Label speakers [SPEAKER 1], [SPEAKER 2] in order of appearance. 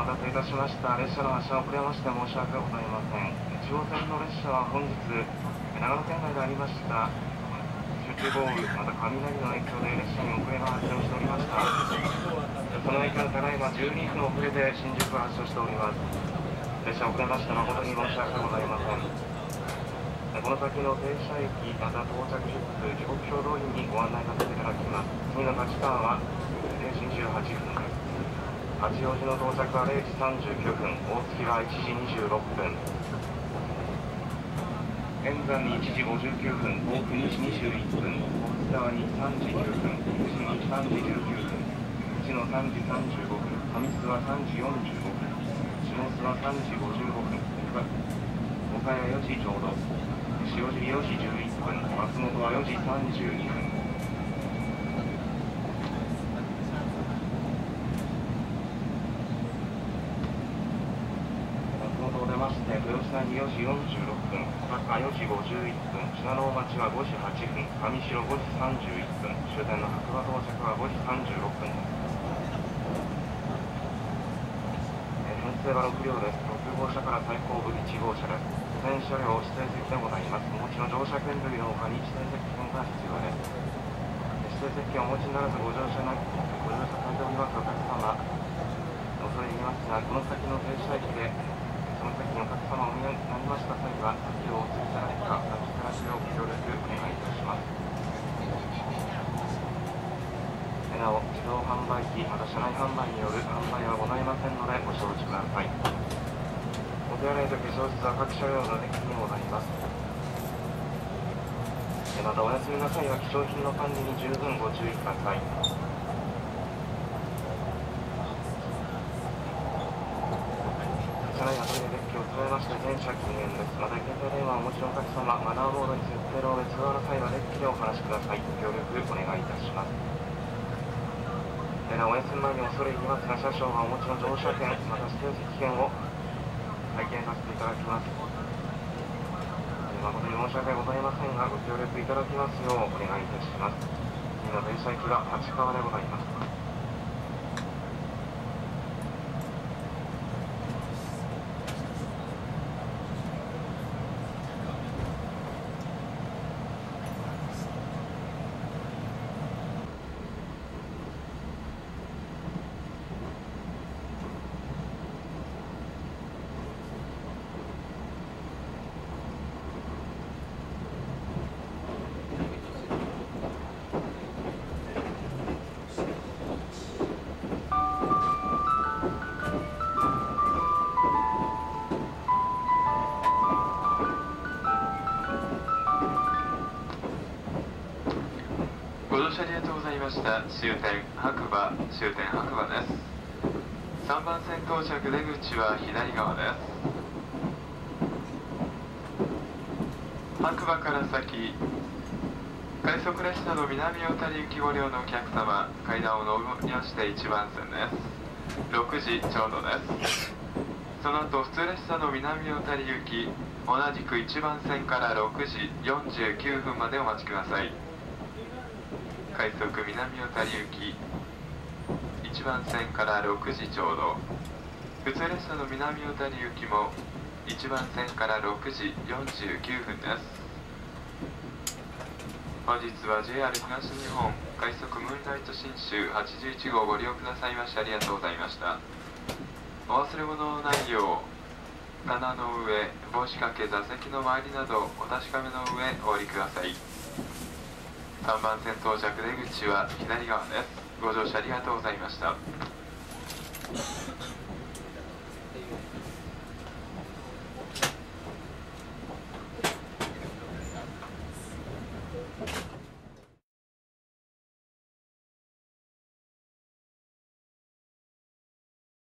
[SPEAKER 1] たせいたしました。列車の発車遅れまして申し訳ございません。中央線の列車は本日、長野県内でありました集中豪雨、また雷の影響で列車に遅れが発生しておりました。その影響でただいま12分遅れて新宿発車しております。列車遅れまして誠に申し訳ございません。この先の停車駅、また到着時刻、時刻表通りにご案内させていただきます。次の立川は0時28分です。八王子の到着は0時39分、大月は1時26分、現在に1時59分、甲府2時21分、小津沢に3時9分、富士に3時19分、富士の3時35分、上諏訪3時45分、下諏訪3時55分、岡谷4時ちょうど、塩尻4時11分、松本は4時32分。まして豊洲に4時46分、小高4時51分、信濃町は5時8分、上白5時31分、終点の白馬到着は5時36分です。編成は6両です。6号車から最後部1号車です。全車両指定席でございます。お持ちの乗車券類の他に指定席券が必要です。指定席券をお持ちにならずご乗車されておりますお客様、恐れ入りますが、この先の停車駅でその席のお客様をお見えになりました際は、席をお移りいただくか、立ち照らしをご協力お願いいたします。なお、自動販売機、また車内販売による販売はございませんのでご承知ください。お手洗いと化粧室は各車両のデッキにございます。またお休みの際は貴重品の管理に十分ご注意ください。車内はトイレデッキを使いまして全車禁煙です。また携帯電話をお持ちのお客様、マナーモードに設定の上、通話の際はデッキでお話しください。ご協力お願いいたします。お休み前に恐れ入りますが、車掌がお持ちの乗車券、また指定席券を拝見させていただきます。誠に申し訳ございませんが、ご協力いただきますようお願いいたします。次の停車駅は立川でございます。
[SPEAKER 2] ありがとうございました。終点白馬です。3番線到着出口は左側です。白馬から先、快速列車の南小谷行きご利用のお客様、階段を上りまして1番線です。6時ちょうどです。その後普通列車の南小谷行き、同じく1番線から6時49分までお待ちください。快速南小谷行き1番線から6時ちょうど、普通列車の南小谷行きも1番線から6時49分です。本日は JR 東日本快速ムーンライト信州81号をご利用くださいましてありがとうございました。お忘れ物のないよう、棚の上、帽子掛け、座席の周りなどお確かめの上お降りください。3番線到着出口は左側です。ご乗車ありがとうございました。